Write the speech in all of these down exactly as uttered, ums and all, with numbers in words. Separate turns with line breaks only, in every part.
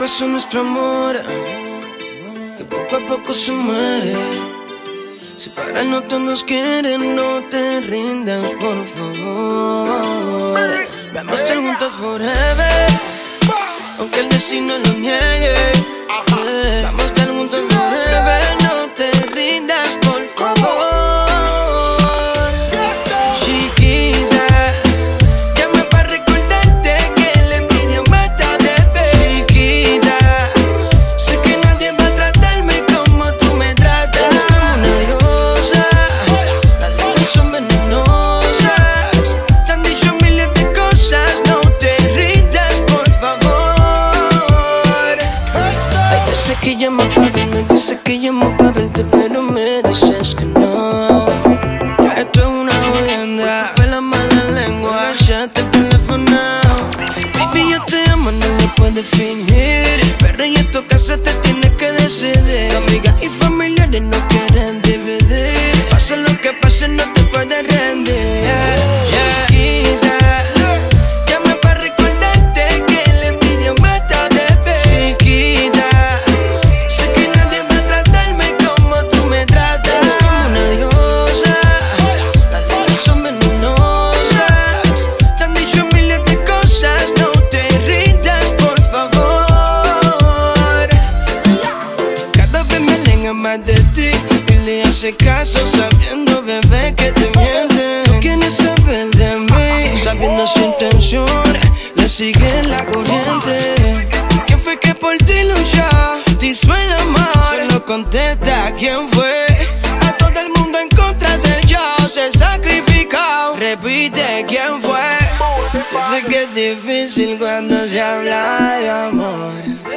pasó nuestro amor, que poco a poco se muere. Si para no todos quieren, no te rindas, por favor. Vamos a estar juntos forever, aunque el destino lo niegue. Vamos a estar juntos forever, no te rindas, por favor. Chiquita, llama para recordarte que la envidia mata, bebé. Chiquita, sé que nadie va a tratarme como tú me tratas. Eres como una diosa, las lenguas son venenosas. Te han dicho miles de cosas, no te rindas, por favor. Hay veces que llamo pa' verme, hay veces que llamo pa' verte, pero me dices que no. Ya esto es una jodienda, fue la mala lengua, ya te he telefonado. Baby, yo te amo, no lo puedes fingir, pero en esta casa te tienes que decidir. Amigas y familiares no quieren dividir, pase lo que pase no te puedes rendir. Yeah, yeah. Chiquita, llama para recordarte que la envidia mata, bebé. Chiquita, sé que nadie va a tratarme como tú me tratas. Eres como una diosa, las lenguas son venenosas. Te han dicho miles de cosas, no te rindas, por favor. Cada vez me aleja más de ti y le hace caso sabiendo, bebé, que te mienten. No quieres saber de mí, sabiendo su intención, le sigue la corriente. ¿Quién fue que por ti luchó? Te hizo el amor, solo contesta quién fue. A todo el mundo en contra de yo se sacrificó. Repite quién fue. Sé que es difícil cuando se habla de amor.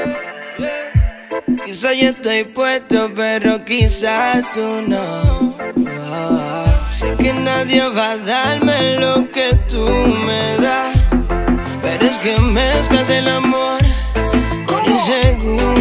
Quizá yo estoy puesto, pero quizás tú no. Sé que nadie va a darme lo que tú me das, pero es que mezclas el amor con inseguridad.